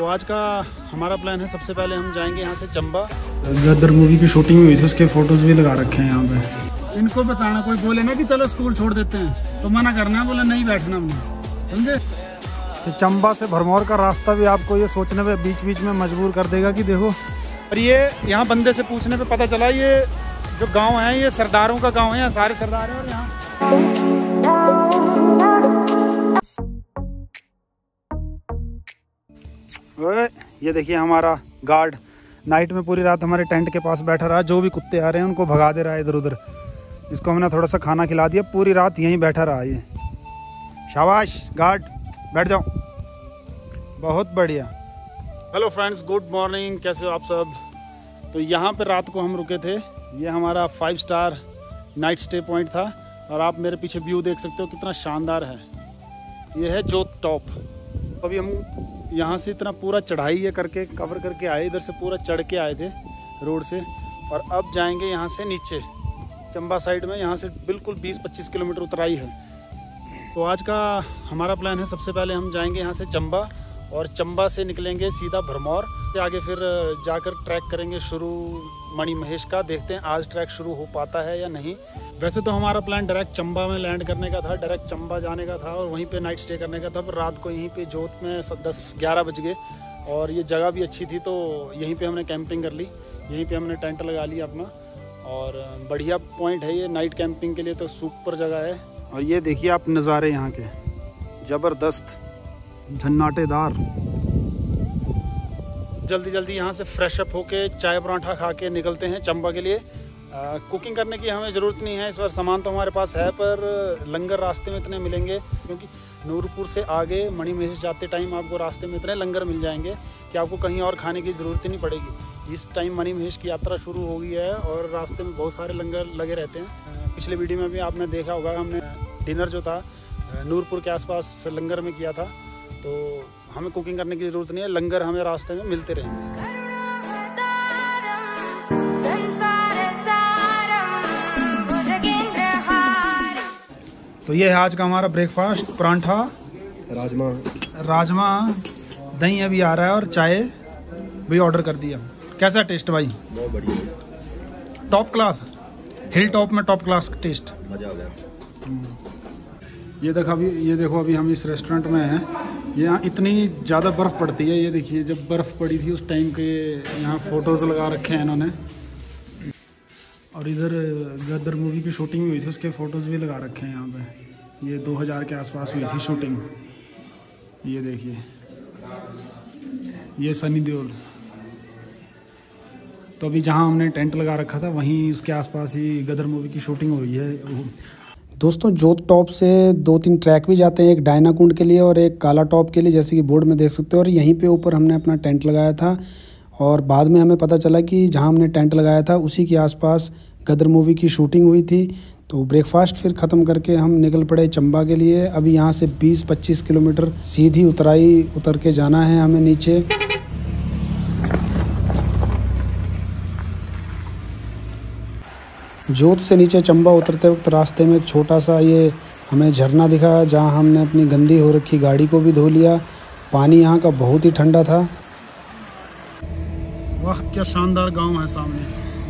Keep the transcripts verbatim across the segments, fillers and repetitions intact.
आज का हमारा प्लान है, सबसे पहले हम जाएंगे यहाँ से चंबा। गदर मूवी की शूटिंग हुई थी, उसके फोटोज भी लगा रखे हैं यहाँ पे। इनको बताना, कोई बोले ना कि चलो स्कूल छोड़ देते हैं तो मना करना, बोला नहीं बैठना हमने, समझे। तो चंबा से भरमौर का रास्ता भी आपको ये सोचने पे बीच बीच में मजबूर कर देगा कि देखो। और ये यहाँ बंदे से पूछने पे पता चला ये जो गांव है ये सरदारों का गांव है, यहाँ सारे सरदार हैं। और यहाँ ये देखिए हमारा गार्ड नाइट में पूरी रात हमारे टेंट के पास बैठा रहा, जो भी कुत्ते आ रहे हैं उनको भगा दे रहा है इधर उधर। इसको हमने थोड़ा सा खाना खिला दिया, पूरी रात यहीं बैठा रहा ये। शाबाश गार्ड, बैठ जाओ, बहुत बढ़िया। हेलो फ्रेंड्स, गुड मॉर्निंग, कैसे हो आप सब। तो यहाँ पे रात को हम रुके थे, ये हमारा five star night stay point था। और आप मेरे पीछे व्यू देख सकते हो कितना शानदार है। ये है जोत टॉप। अभी हम यहाँ से इतना पूरा चढ़ाई ये करके कवर करके आए, इधर से पूरा चढ़ के आए थे रोड से। और अब जाएंगे यहाँ से नीचे चंबा साइड में, यहाँ से बिल्कुल बीस पच्चीस किलोमीटर उतराई है। तो आज का हमारा प्लान है, सबसे पहले हम जाएंगे यहाँ से चंबा, और चंबा से निकलेंगे सीधा भरमौर। आगे फिर जाकर ट्रैक करेंगे शुरू मणि महेश का। देखते हैं आज ट्रैक शुरू हो पाता है या नहीं। वैसे तो हमारा प्लान डायरेक्ट चंबा में लैंड करने का था, डायरेक्ट चंबा जाने का था और वहीं पे नाइट स्टे करने का था। पर रात को यहीं पे जोत में दस ग्यारह बज गए और ये जगह भी अच्छी थी, तो यहीं पे हमने कैंपिंग कर ली। यहीं पे हमने टेंट लगा लिया अपना, और बढ़िया पॉइंट है ये नाइट कैंपिंग के लिए, तो सुपर जगह है। और ये देखिए आप नज़ारे यहाँ के, ज़बरदस्त झन्नाटेदार। जल्दी जल्दी यहाँ से फ्रेश अप होके चाय पराठा खा के निकलते हैं चंबा के लिए। आ, कुकिंग करने की हमें ज़रूरत नहीं है इस बार, सामान तो हमारे पास है, पर लंगर रास्ते में इतने मिलेंगे, क्योंकि नूरपुर से आगे मणि महेश जाते टाइम आपको रास्ते में इतने लंगर मिल जाएंगे कि आपको कहीं और खाने की ज़रूरत ही नहीं पड़ेगी। इस टाइम मणि महेश की यात्रा शुरू हो गई है और रास्ते में बहुत सारे लंगर लगे रहते हैं। पिछले वीडियो में भी आपने देखा होगा, हमने डिनर जो था नूरपुर के आसपास लंगर में किया था। तो हमें कुकिंग करने की ज़रूरत नहीं है, लंगर हमें रास्ते में मिलते रहेंगे। तो ये है आज का हमारा ब्रेकफास्ट, परांठा, राजमा राजमा, दही अभी आ रहा है और चाय भी ऑर्डर कर दिया। कैसा टेस्ट भाई? बहुत बढ़िया, टॉप क्लास, हिल टॉप में टॉप क्लास टेस्ट, मजा आ गया। ये देखो अभी, ये देखो अभी हम इस रेस्टोरेंट में हैं। यहाँ इतनी ज़्यादा बर्फ़ पड़ती है, ये देखिए जब बर्फ़ पड़ी थी उस टाइम के यहाँ फ़ोटोज़ लगा रखे हैं इन्होंने। और इधर गदर मूवी की शूटिंग हुई थी, उसके फ़ोटोज़ भी लगा रखे हैं यहाँ पे। ये दो हज़ार के आसपास हुई थी शूटिंग। ये देखिए, ये सनी देओल। तो अभी जहाँ हमने टेंट लगा रखा था वहीं उसके आसपास ही गदर मूवी की शूटिंग हुई है। दोस्तों जोत टॉप से दो तीन ट्रैक भी जाते हैं, एक डायना कुंड के लिए और एक काला टॉप के लिए, जैसे कि बोर्ड में देख सकते हो। और यहीं पे ऊपर हमने अपना टेंट लगाया था, और बाद में हमें पता चला कि जहां हमने टेंट लगाया था उसी के आसपास गदर मूवी की शूटिंग हुई थी। तो ब्रेकफास्ट फिर ख़त्म करके हम निकल पड़े चंबा के लिए। अभी यहाँ से बीस पच्चीस किलोमीटर सीधी उतराई उतर के जाना है हमें नीचे। जोत से नीचे चंबा उतरते वक्त रास्ते में एक छोटा सा ये हमें झरना दिखा, जहाँ हमने अपनी गंदी हो रखी गाड़ी को भी धो लिया। पानी यहाँ का बहुत ही ठंडा था। वाह क्या शानदार गांव है सामने,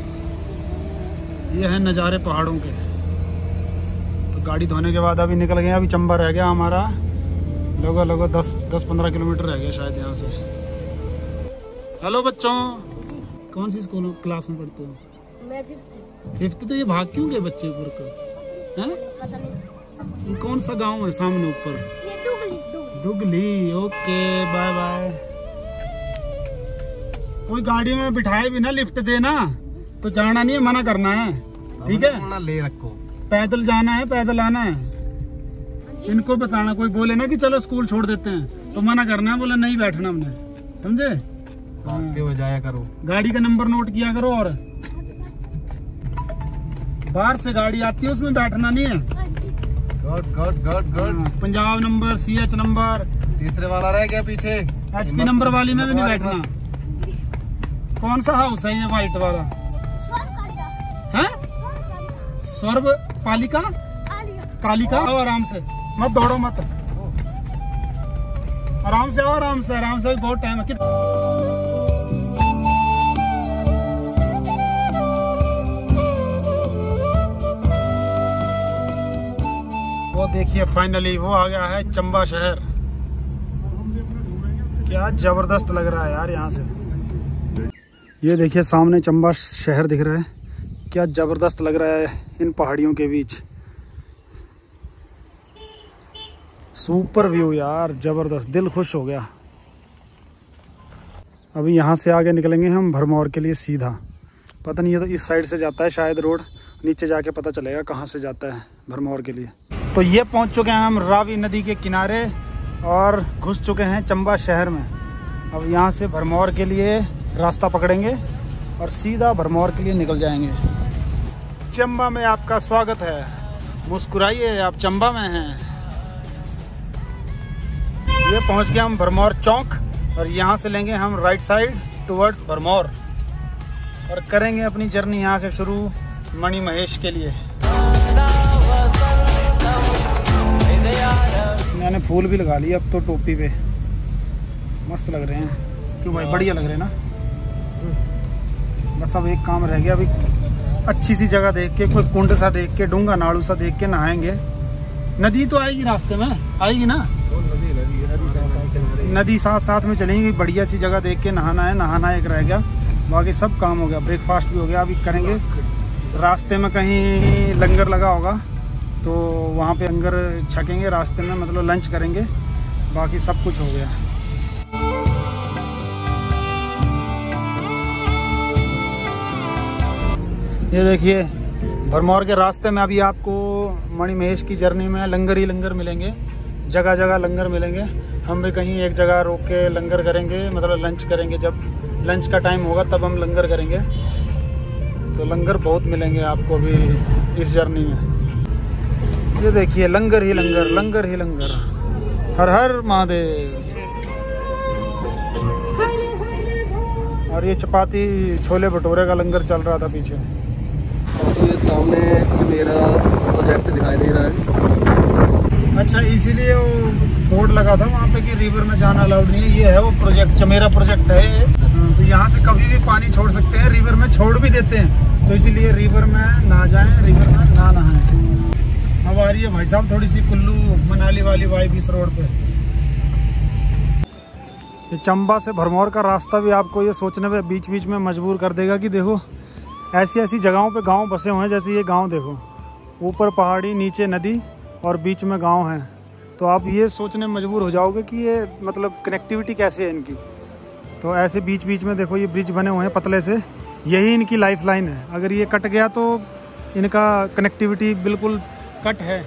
ये है नज़ारे पहाड़ों के। तो गाड़ी धोने के बाद अभी निकल गए, अभी चंबा रह गया हमारा, लगभग लगभग दस दस पंद्रह किलोमीटर रह गया शायद यहाँ से। हेलो बच्चों, कौन सी स्कूल क्लास में पढ़ते हो? मैं फिफ्थ। फिफ्थ। तो ये भाग क्यों गए बच्चे ऊपर को, हैं? पता नहीं। ये कौन सा गांव है सामने ऊपर? ये डुगली, डुगली। डुगली, ओके बाय बाय। कोई गाड़ी में बिठाए बिना लिफ्ट देना तो जाना नहीं है, मना करना है, ठीक है? ले रखो, पैदल जाना है, पैदल आना है। इनको बताना, कोई बोले ना कि चलो स्कूल छोड़ देते हैं तो मना करना है, बोला नहीं बैठना हमने, समझे? भागते हुए जाया करो, गाड़ी का नंबर नोट किया करो, और बाहर से गाड़ी आती है उसमें बैठना नहीं है। Good good good good. Punjab number, C H number, तीसरे वाला रह गया पीछे, एच पी नंबर वाली में भी नहीं बैठना। कौन सा हाउस है ये व्हाइट वाला? है स्वर्ग पालिका, कालिका। आराम से, मत दौड़ो मत। आराम से आओ, आराम से, आराम से, बहुत टाइम है। कित... वो देखिए फाइनली वो आ गया है चंबा शहर। क्या जबरदस्त लग रहा है यार यहाँ से। ये देखिए सामने चंबा शहर दिख रहा है, क्या जबरदस्त लग रहा है इन पहाड़ियों के बीच। सुपर व्यू यार, जबरदस्त, दिल खुश हो गया। अभी यहाँ से आगे निकलेंगे हम भरमौर के लिए सीधा। पता नहीं, ये तो इस साइड से जाता है शायद रोड, नीचे जाके पता चलेगा कहाँ से जाता है भरमौर के लिए। तो ये पहुँच चुके हैं हम रावी नदी के किनारे और घुस चुके हैं चंबा शहर में। अब यहाँ से भरमौर के लिए रास्ता पकड़ेंगे और सीधा भरमौर के लिए निकल जाएंगे। चंबा में आपका स्वागत है, मुस्कुराइए, आप चंबा में हैं। ये पहुँच गए हम भरमौर चौक और यहाँ से लेंगे हम राइट साइड टुवर्ड्स भरमौर और करेंगे अपनी जर्नी यहाँ से शुरू मणि महेश के लिए। मैंने फूल भी लगा लिए अब तो टोपी पे, मस्त लग रहे हैं। क्यों भाई, बढ़िया लग रहे हैं ना। बस अब एक काम रह गया, अभी अच्छी सी जगह देख के, कोई कुंड सा देख के, डूंगा नाड़ू सा देख के नहाएंगे। नदी तो आएगी रास्ते में, आएगी ना, नदी साथ साथ में चलेंगी। बढ़िया सी जगह देख के नहाना है, नहाना एक रह गया, बाकी सब काम हो गया। ब्रेकफास्ट भी हो गया, अभी करेंगे रास्ते में कहीं लंगर लगा होगा तो वहाँ पे लंगर छकेंगे रास्ते में, मतलब लंच करेंगे, बाकी सब कुछ हो गया। ये देखिए भरमौर के रास्ते में अभी आपको मणि महेश की जर्नी में लंगर ही लंगर मिलेंगे, जगह जगह लंगर मिलेंगे। हम भी कहीं एक जगह रोक के लंगर करेंगे, मतलब लंच करेंगे। जब लंच का टाइम होगा तब हम लंगर करेंगे। तो लंगर बहुत मिलेंगे आपको भी इस जर्नी में। ये देखिए लंगर ही लंगर, लंगर ही लंगर, हर हर महादेव। और ये चपाती छोले भटूरे का लंगर चल रहा था पीछे। तो ये सामने चमेरा प्रोजेक्ट दिखाई दे रहा है। अच्छा, इसीलिए वो बोर्ड लगा था वहाँ पे कि रिवर में जाना अलाउड नहीं है। ये है वो प्रोजेक्ट, चमेरा प्रोजेक्ट है। तो यहाँ से कभी भी पानी छोड़ सकते हैं, रिवर में छोड़ भी देते हैं। तो इसीलिए रिवर में ना जाएं, रिवर में ना नहाएं। अब आ रही है भाई साहब थोड़ी सी कुल्लू मनाली वाली वाइब इस रोड पे। ये चंबा से भरमौर का रास्ता भी आपको ये सोचने पे बीच बीच में मजबूर कर देगा कि देखो ऐसी ऐसी जगहों पे गांव बसे हुए हैं। जैसे ये गांव देखो, ऊपर पहाड़ी, नीचे नदी और बीच में गांव है। तो आप ये सोचने में मजबूर हो जाओगे कि ये मतलब कनेक्टिविटी कैसे है इनकी। तो ऐसे बीच बीच में देखो ये ब्रिज बने हुए हैं पतले से, यही इनकी लाइफ लाइन है। अगर ये कट गया तो इनका कनेक्टिविटी बिल्कुल कट है।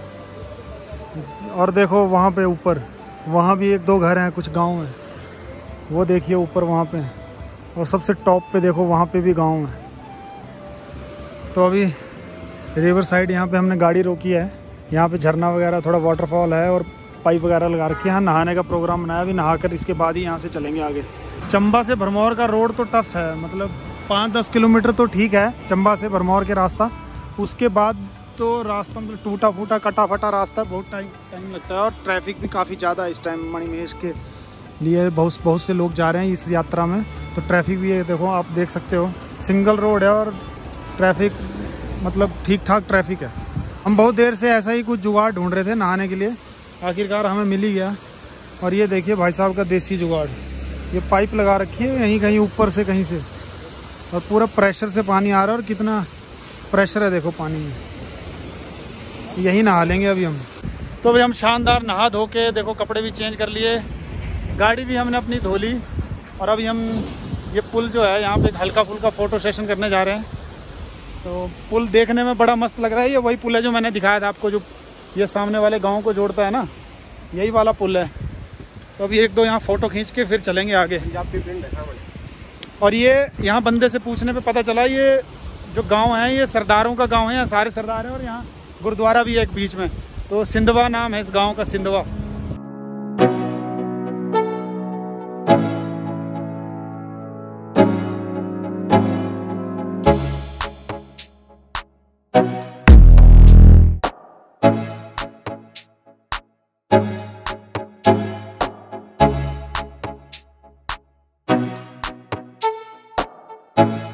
और देखो वहाँ पे ऊपर, वहाँ भी एक दो घर हैं, कुछ गांव हैं, वो देखिए ऊपर वहाँ पे। और सबसे टॉप पे देखो वहाँ पे भी गांव है। तो अभी रिवर साइड यहाँ पे हमने गाड़ी रोकी है। यहाँ पे झरना वगैरह, थोड़ा वाटरफॉल है और पाइप वगैरह लगा रखी है। यहाँ नहाने का प्रोग्राम बनाया, अभी नहा कर इसके बाद ही यहाँ से चलेंगे आगे। चंबा से भरमौर का रोड तो टफ है, मतलब पाँच दस किलोमीटर तो ठीक है चंबा से भरमौर के रास्ता। उसके बाद तो रास्ता मतलब टूटा फूटा कटा फटा रास्ता, बहुत टाइम टाइम लगता है। और ट्रैफिक भी काफ़ी ज़्यादा है इस टाइम मणि महेश के लिए। बहुत बहुत से लोग जा रहे हैं इस यात्रा में, तो ट्रैफिक भी है, देखो आप देख सकते हो। सिंगल रोड है और ट्रैफिक मतलब ठीक ठाक ट्रैफिक है। हम बहुत देर से ऐसा ही कुछ जुगाड़ ढूंढ रहे थे नहाने के लिए, आखिरकार हमें मिल ही गया। और ये देखिए भाई साहब का देसी जुगाड़, ये पाइप लगा रखी है यहीं कहीं ऊपर से कहीं से, और पूरा प्रेशर से पानी आ रहा है। और कितना प्रेशर है देखो पानी में। यही नहा लेंगे अभी हम। तो अभी हम शानदार नहा धो के देखो कपड़े भी चेंज कर लिए, गाड़ी भी हमने अपनी धो ली। और अभी हम ये पुल जो है यहाँ पे एक हल्का फुल्का फ़ोटो सेशन करने जा रहे हैं। तो पुल देखने में बड़ा मस्त लग रहा है। ये वही पुल है जो मैंने दिखाया था आपको, जो ये सामने वाले गांव को जोड़ता है ना, यही वाला पुल है। तो अभी एक दो यहाँ फ़ोटो खींच के फिर चलेंगे आगे। और ये यहाँ बंदे से पूछने पे पता चला ये जो गांव है ये सरदारों का गांव है, यहाँ सारे सरदार हैं। और यहाँ गुरुद्वारा भी है एक बीच में, तो सिंधवा नाम है इस गाँव का, सिंधवा। है।